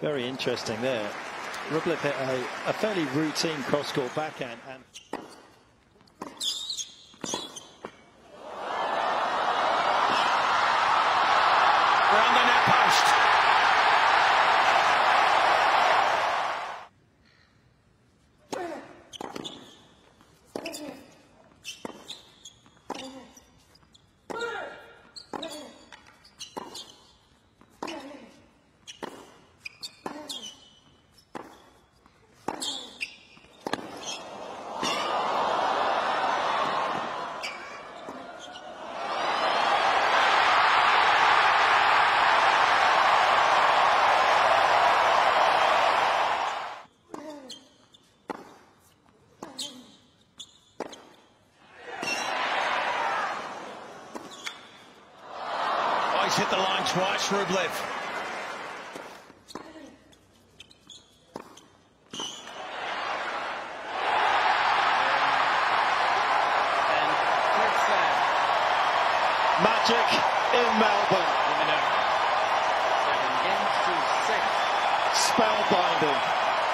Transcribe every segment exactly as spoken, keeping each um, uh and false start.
Very interesting there. Rublev hit a, a fairly routine cross-court backhand. And around the net post. He's hit the line twice, Rublev. And third set. magic in Melbourne. De Minaur. Seven games to six. Spellbinding.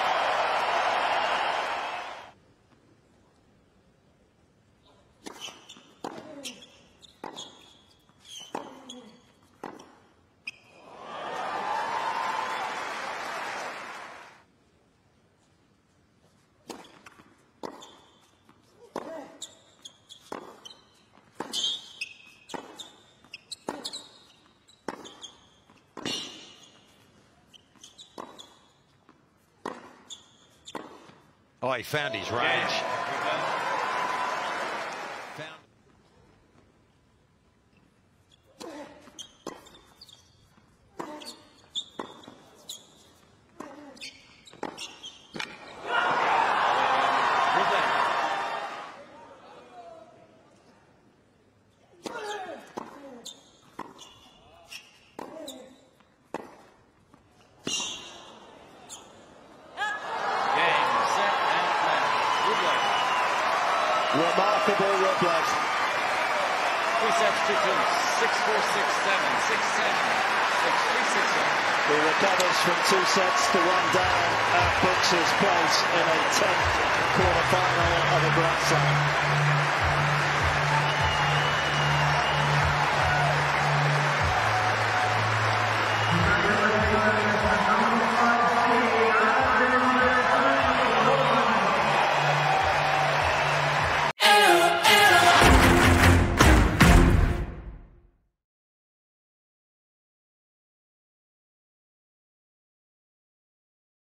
Oh, he found his range. Found. Remarkable Rublev. Three sets to two. Six four, six seven, six seven, six three, six one. He recovers from two sets to one down and books his place in a tenth quarter-final of a Grand Slam.